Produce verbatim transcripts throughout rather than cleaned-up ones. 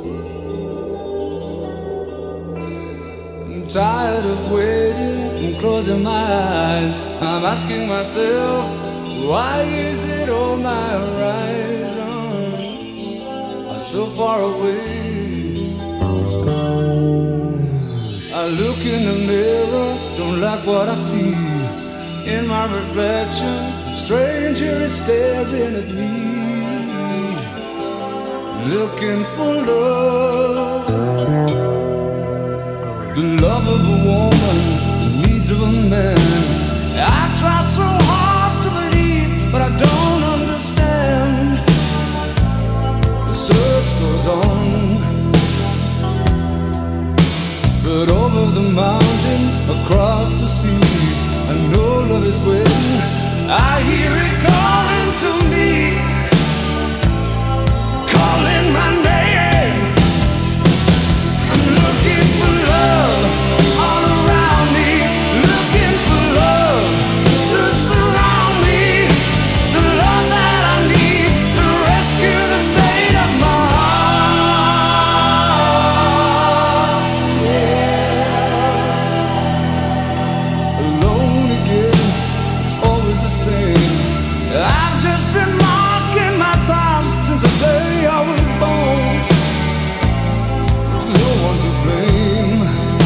I'm tired of waiting and closing my eyes. I'm asking myself, why is it all my horizons are so far away? I look in the mirror, don't like what I see. In my reflection, a stranger is staring at me, looking for love. The love of a woman, the needs of a man. I try so hard to believe, but I don't understand. The search goes on, but over the mountains, across the sea, I know love is waiting. I hear it calling to me, calling my name. I'm looking for love all around me, looking for love to surround me, the love that I need to rescue the state of my heart. Yeah. Alone again, it's always the same. I've just been marking my time since the day I was born. No one to blame.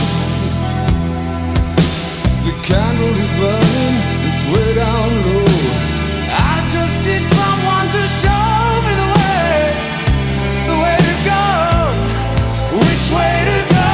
The candle is burning, it's way down low. I just need someone to show me the way, the way to go, which way to go.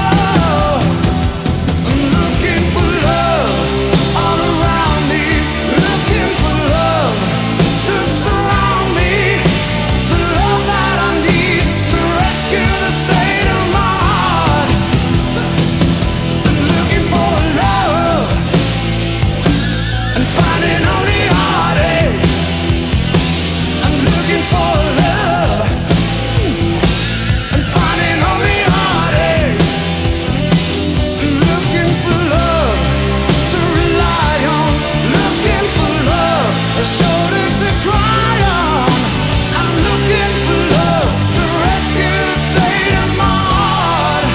I'm looking for love all around me, looking for love to surround me, the love that I need to rescue the state of my heart. I'm looking for love and finding only heartache. I'm looking for love and finding only heartache. I'm looking for love to rely on, looking for love, a shoulder to cry on. I'm looking for love to rescue the state of my heart,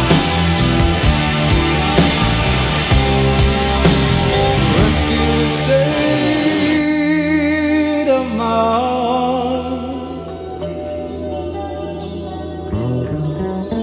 rescue the state of my heart.